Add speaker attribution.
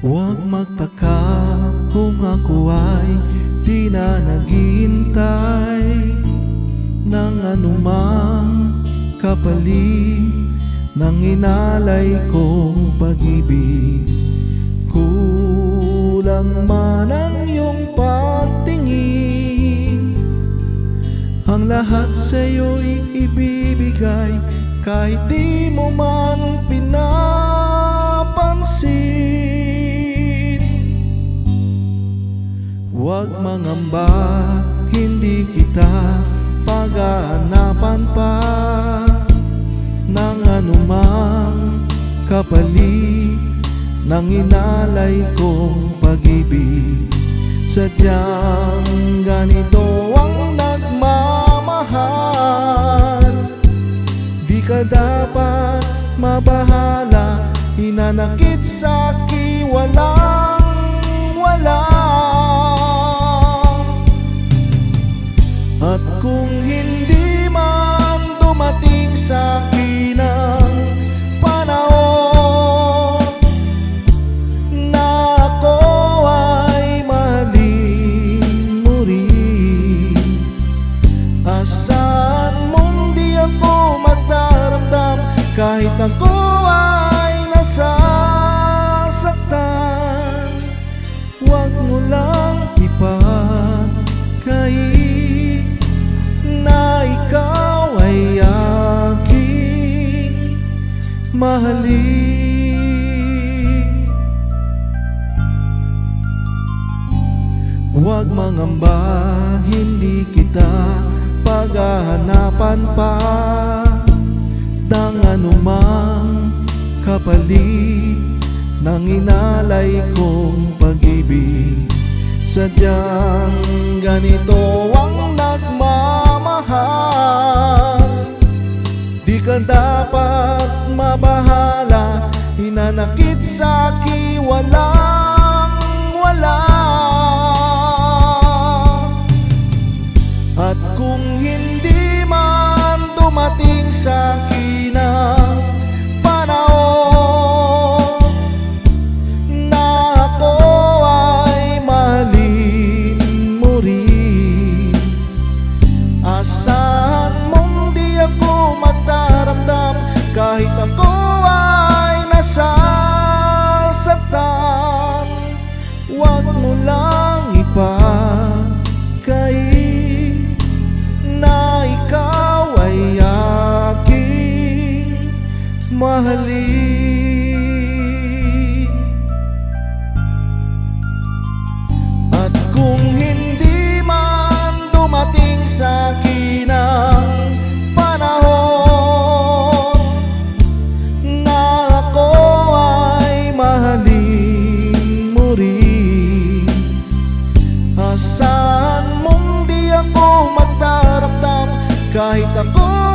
Speaker 1: Huwag magtaka kung ako ay di na naghihintay ng anumang kapalit ng inalay kong pag-ibig. Kulang man ang iyong pagtingin, ang lahat sa'yo'y ibibigay kahit di mo man pinapansin. Huwag mangamba, hindi kita paghahanapan pa ng anumang kapalit ng inalay kong pag-ibig. Sadyang ganito ang nagmamahal, di ka dapat mabahala, hinanakit sa'kin walang-wala. At kung hindi man dumating sa'kin ang panahon na ako ay mahalin mo rin, asahan mong di ako magdaramdam kahit ako ay nasasaktan. Huwag mo lang ipagkait na ikaw ay aking mahalin. Huwag mangamba, hindi kita paghahanapan pa ng anumang kapalit ng inalay kong pag-ibig. Sadyang ganito ang nagmamahal, di ka dapat mabahala, hinanakit sa'kin walang-wala. At kung hindi man dumating sa'kin ang panahon na ako ay mahalin mo rin, asahan mong di ako magdaramdam kahit ako ay nasasaktan. Huwag mo lang ipagkait na ikaw ay aking mahalin. At kung hindi man dumating sa'kin ang panahon na ako ay mahalin mo rin, asahan mong di ako magdaramdam kahit ako